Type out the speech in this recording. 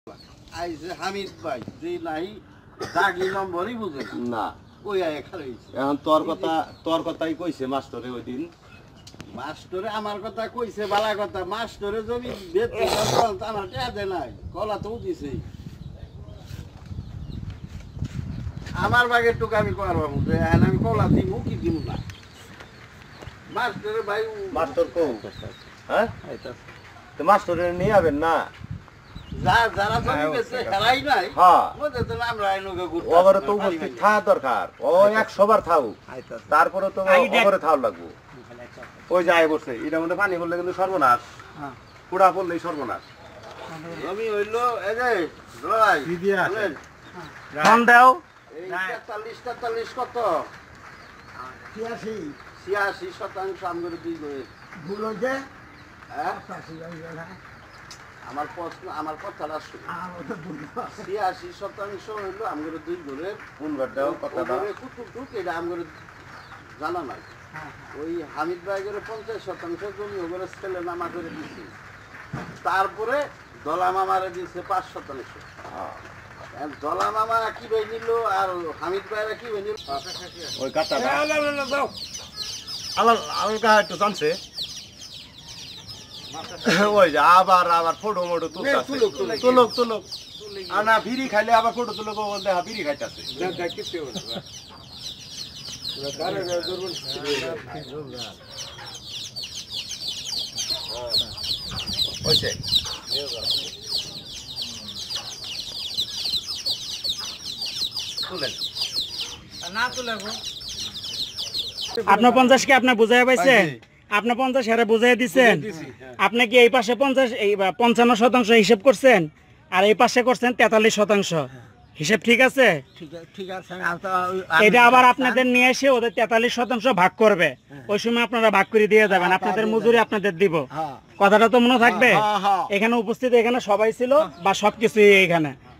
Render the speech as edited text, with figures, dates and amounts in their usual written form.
আইছে হামিদ ভাই যে নাই দাগি নম্বরই বুঝে না ওই আয় খারাইছে এখন তোর কথাই কইছে মাস্টারে ওই দিন মাস্টারে আমার কথা কইছে বালা কথা মাস্টারে যদি বেতে গেল তা আমার টেয়া দেয় নাই কলা তো দিছে আমার বাগের টুক আমি করবো যে এখন আমি কলা দিব কি দিব না মাস্টারে ভাই মাস্টার কো হ্যাঁ তো মাস্টারে নিয়ে যাবেন না যারা জমি বেচে খেলাই নাই হ্যাঁ ওদের তো আমরা এনুকে ঘুরতে ওভারে তো উপস্থিত থাকা দরকার ও 100 বার থাও তারপরে তো ওভারে থাও লাগবো ওই যায় বসে এটা মধ্যে পানি পড়লে কিন্তু সর্বনাশ পুরা পড়লেই সর্বনাশ জমি হইলো এই যে ভাই বলেন ফোন দাও এই 43 কত 86% আমগরে দুই করে ভুল হয়েছে হ্যাঁ আমার প্রশ্ন আমার কথাটা 86% হইলো আমগরে দুই করে কোন বারটাও কথাটা কুতুক এটা আমগরে জানা নাই ওই হামিদ ভাইয়ের 50% জমি ওগুলো ছেলে নামা করে দিচ্ছে তারপরে দলা মামারে দিচ্ছে 5%। দলা মামা কি ভাই নিল আর হামিদ ভাইরা কি ভাই নিল ওই কাটাটা আলগা একটু জানছে ওই যে আবার ফটো মোটো তুলুক আর না বিড়ি খাইলে আবার ফটো তুলুক দেখা বিড়ি খাইতেছে আপনার 50 কে আপনি বুঝাই পাইছেন আপনি 50 হেরে বুঝাই দিছেন আপনি কি এই পাশে 50 এই 55% হিসাব করছেন আর এই পাশে করছেন 43%, হিসাব ঠিক আছে? ঠিক আছে এটা আবার আপনাদের নিয়ে এসে ওদের 43% ভাগ করবে, ওই সময় আপনারা ভাগ করে দিয়ে যাবেন, আপনাদের মজুরি আপনাদের দিব। কথাটা তো মনে থাকবে? এখানে উপস্থিত এখানে সবাই ছিল বা সবকিছু এখানে